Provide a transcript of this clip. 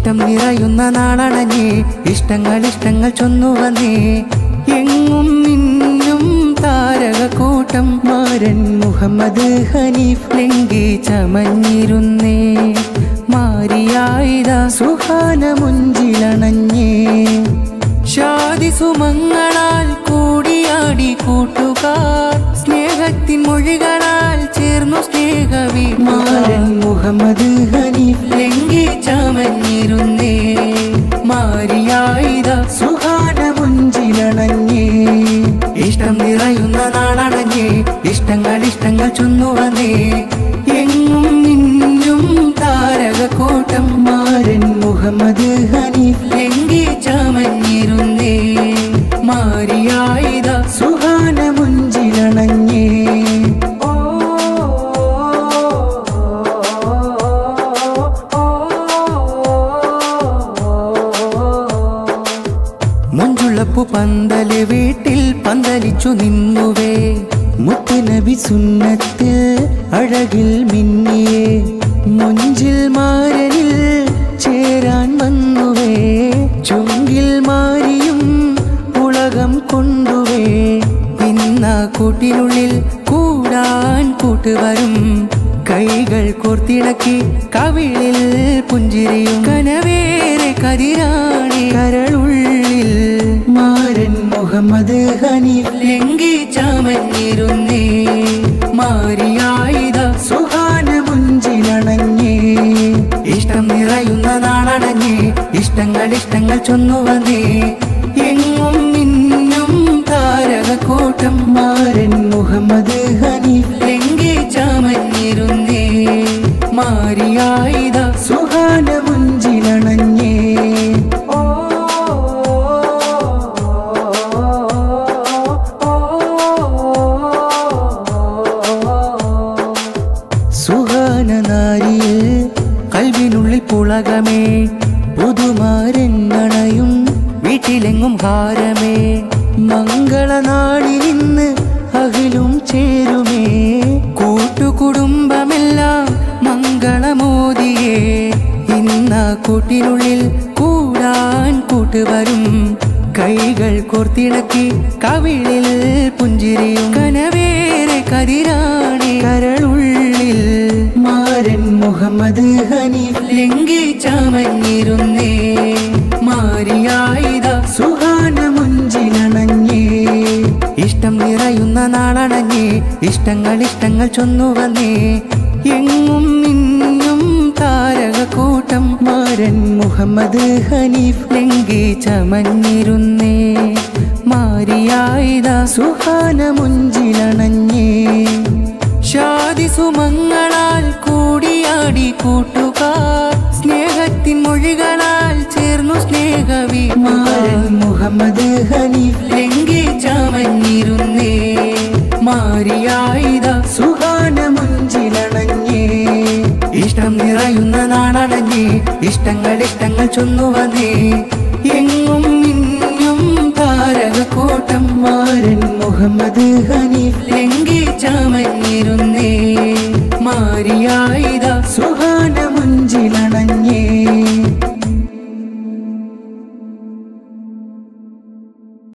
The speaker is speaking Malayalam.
ഇഷ്ടം നിറയുന്ന നാളണഞ്ഞേ ഇഷ്ടങ്ങൾ ഇഷ്ടങ്ങൾ ചൊന്നുവന്നേ എങ്ങും മിന്നും താരകക്കൂട്ടം മാരൻ മുഹമ്മദ് ഹനീഫ് ലെങ്കി ചമഞ്ഞിരുന്നേ മാരിയായിത സുഹാന മുഞ്ചിലണഞ്ഞേ ഷാദി സുമങ്ങളാൽ കൂടിയാടി കൂട്ടുകാർ സ്നേഹത്തിൻ മൊഴികളാൽ ചേർന്നു സ്നേഹവി മാരൻ മുഹമ്മദ് ഹനീഫ് ലെങ്കി ചമഞ്ഞിരുന്നേ മാരിയായിത സുഹാന മുഞ്ചിലണഞ്ഞേ ഇഷ്ടം നിറയുന്ന നാളണഞ്ഞേ ഇഷ്ടങ്ങൾ ഇഷ്ടങ്ങൾ ചൊന്നുവന്നേ എങ്ങും മിന്നും താരകക്കൂട്ടം മാരൻ മുഹമ്മദ് ഹനീഫ് ലെങ്കി ചമഞ്ഞിരുന്നേ മാരിയായിത സുഹാന മുഞ്ചിലണഞ്ഞേ മഞ്ചുളപ്പു പന്തല് വീട്ടിൽ പന്തലിച്ചു നിന്നുവേ മുത്തുനബി സുന്നത്തിൽ അഴകിൽ മിന്നിയേ മുഞ്ചിൽ മാരനിൽ ചേരാൻ വന്നുവേ ചുങ്കിൽ മാരിയും ഉലകം കൊണ്ടുവേ ഇന്ന കൂട്ടിനുള്ളിൽ കൂടാൻ കൂട്ടുവരും കൈകൾ കോർത്തിണക്കി കവിളിൽ പുഞ്ചിരിയും കനവേറെ കതിരാണി കരളുള്ളിൽ മാരൻ മുഹമ്മദ് ഹനീഫ് ലെങ്കി ചമഞ്ഞിരുന്നേ മാരിയായിത സുഹാന മുഞ്ചിലണഞ്ഞേ ഇഷ്ടം നിറയുന്ന നാളണഞ്ഞേ ഇഷ്ടങ്ങൾ ഇഷ്ടങ്ങൾ ചൊന്നുവന്നേ എങ്ങും മിന്നും താരകക്കൂട്ടം മാരൻ മുഹമ്മദ് ഹനീഫ് ലെങ്കി ചമഞ്ഞിരുന്നേ മാരിയായിത സുഹാന മുഞ്ചിലണഞ്ഞേ സുഹാന നാരിയിൽ കൽവിനുള്ളിൽ പുളകമേ പുതുമാരങ്ങണയും വീട്ടിലെങ്ങും ഹാരമേ മംഗളനാളിനിന്ന് അഖിലും ചേരുമേ കൂട്ടുകുടുംബമെല്ലാം മംഗളമോദിയേ ഇന്ന കൂട്ടിനുള്ളിൽ കൂടാൻ കൂട്ടുവരും കൈകൾ കോർത്തിണക്കി കവിളിൽ പുഞ്ചിരിയും കനവേറെ കതിരാണി കരളുള്ളിൽ മാരൻ മുഹമ്മദ് ഹനീഫ് ലെങ്കി ചമഞ്ഞിരുന്നേ മാരിയായിത സുഹാന മുഞ്ചിലണഞ്ഞേ ഇഷ്ടം നിറയുന്ന നാളണഞ്ഞേ ഇഷ്ടങ്ങൾ ഇഷ്ടങ്ങൾ ചൊന്നുവന്നേ എങ്ങും മിന്നും താരകക്കൂട്ടം മാരൻ മുഹമ്മദ് ഹനീഫ് ലെങ്കി ചമഞ്ഞിരുന്നേ മാരിയായിത സുഹാന മുഞ്ചിലണഞ്ഞേ ഷാദി സുമങ്ങളാൽ കൂടിയാടി കൂട്ടുകാർ സ്നേഹത്തിൻ മൊഴികളാൽ ചേർന്നു സ്നേഹവി മാരൻ മുഹമ്മദ് ഹനീഫ് ലെങ്കി ചമഞ്ഞിരുന്നേ മാരിയായിത സുഹാന മുഞ്ചിലണഞ്ഞേ ഇഷ്ടം നിറയുന്ന നാളണഞ്ഞേ ഇഷ്ടങ്ങൾ ഇഷ്ടങ്ങൾ ചൊന്നുവന്നേ എങ്ങും മിന്നും താരകക്കൂട്ടം മാരൻ മുഹമ്മദ് ഹനീഫ് ലെങ്കി ചമഞ്ഞിരുന്നേ മാരിയായിത സുഹാന